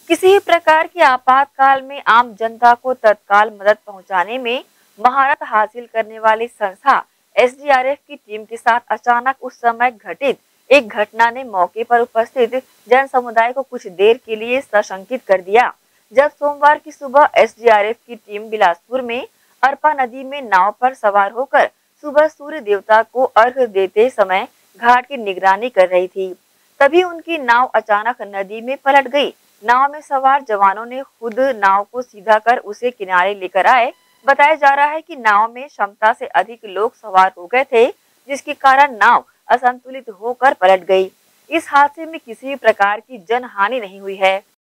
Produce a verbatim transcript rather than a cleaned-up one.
किसी भी प्रकार की आपातकाल में आम जनता को तत्काल मदद पहुंचाने में महारत हासिल करने वाली संस्था एस डी आर एफ की टीम के साथ अचानक उस समय घटित एक घटना ने मौके पर उपस्थित जन समुदाय को कुछ देर के लिए सशंकित कर दिया। जब सोमवार की सुबह एस डी आर एफ की टीम बिलासपुर में अरपा नदी में नाव पर सवार होकर सुबह सूर्य देवता को अर्घ्य देते समय घाट की निगरानी कर रही थी, तभी उनकी नाव अचानक नदी में पलट गई। नाव में सवार जवानों ने खुद नाव को सीधा कर उसे किनारे लेकर आए। बताया जा रहा है कि नाव में क्षमता से अधिक लोग सवार हो गए थे, जिसके कारण नाव असंतुलित होकर पलट गई। इस हादसे में किसी भी प्रकार की जनहानि नहीं हुई है।